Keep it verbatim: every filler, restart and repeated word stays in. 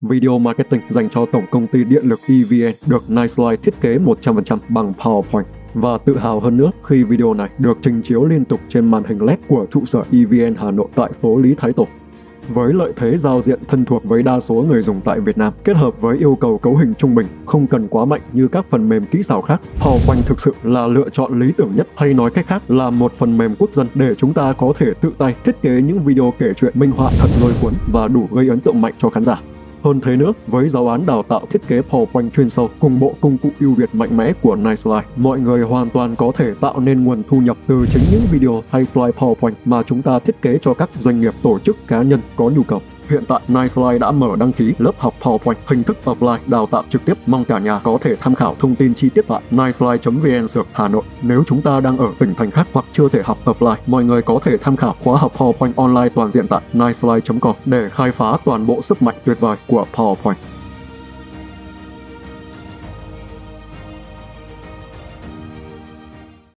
Video marketing dành cho tổng công ty điện lực e vê en được Nightslide thiết kế một trăm phần trăm bằng PowerPoint. Và tự hào hơn nữa khi video này được trình chiếu liên tục trên màn hình led của trụ sở e vê en Hà Nội tại phố Lý Thái Tổ. Với lợi thế giao diện thân thuộc với đa số người dùng tại Việt Nam, kết hợp với yêu cầu cấu hình trung bình, không cần quá mạnh như các phần mềm kỹ xảo khác, PowerPoint thực sự là lựa chọn lý tưởng nhất, hay nói cách khác là một phần mềm quốc dân để chúng ta có thể tự tay thiết kế những video kể chuyện minh họa thật lôi cuốn và đủ gây ấn tượng mạnh cho khán giả. Hơn thế nữa, với giáo án đào tạo thiết kế PowerPoint chuyên sâu cùng bộ công cụ ưu việt mạnh mẽ của Nightslide, mọi người hoàn toàn có thể tạo nên nguồn thu nhập từ chính những video hay slide PowerPoint mà chúng ta thiết kế cho các doanh nghiệp, tổ chức, cá nhân có nhu cầu. Hiện tại, Nightslide đã mở đăng ký lớp học PowerPoint hình thức offline đào tạo trực tiếp, mong cả nhà có thể tham khảo thông tin chi tiết tại nightslide chấm vn Dược Hà Nội. Nếu chúng ta đang ở tỉnh thành khác hoặc chưa thể học offline, mọi người có thể tham khảo khóa học PowerPoint online toàn diện tại nightslide chấm com để khai phá toàn bộ sức mạnh tuyệt vời của PowerPoint.